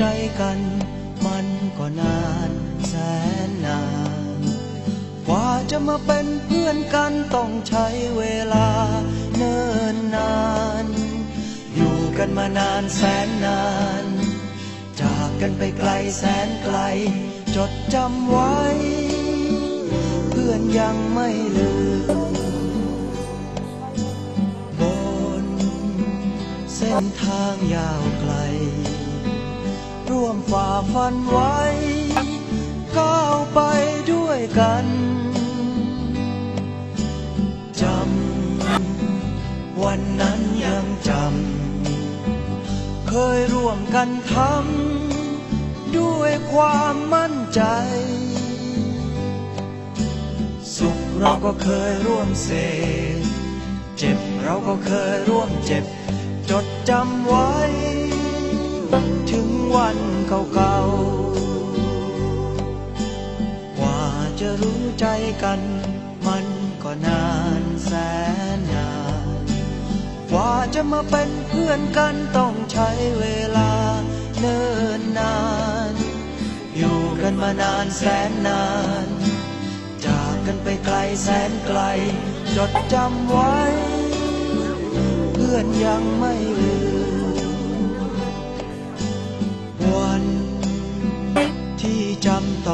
ใจกันมันก็นานแสนนานกว่าจะมาเป็นเพื่อนกันต้องใช้เวลาเนิ่นนานอยู่กันมานานแสนนานจากกันไปไกลแสนไกลจดจำไว้เพื่อนยังไม่ลืมบนเส้นทางยาวไกลร่วมฝ่าฟันไว้ก้าวไปด้วยกันจำวันนั้นยังจำเคยร่วมกันทำด้วยความมั่นใจสุขเราก็เคยร่วมเสพเจ็บเราก็เคยร่วมเจ็บจดจำไว้ถึงวันเก่าๆกว่าจะรู้ใจกันมันก็นานแสนนานกว่าจะมาเป็นเพื่อนกันต้องใช้เวลาเนิ่นนานอยู่กันมานานแสนนานจากกันไปไกลแสนไกลจดจำไว้เพื่อนยังไม่ลืมวันที่จำ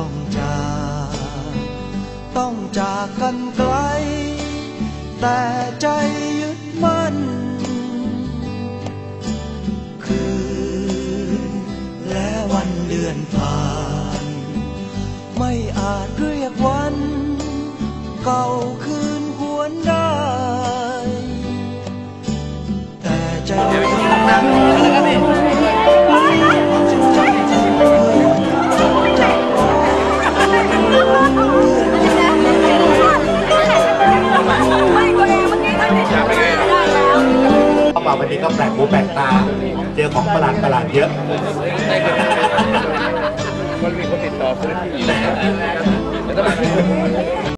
ต้องจากกันไกลแต่ใจยึดมั่นคืนและวันเดือนผ่านไม่อาจเรียกวันเก่าคืนหวนได้แต่ใจนั้นวันนี้ก็แปลกหูแปลกตาเจอของประหลาดเยอะมันมีคนติดต่อซื้อที่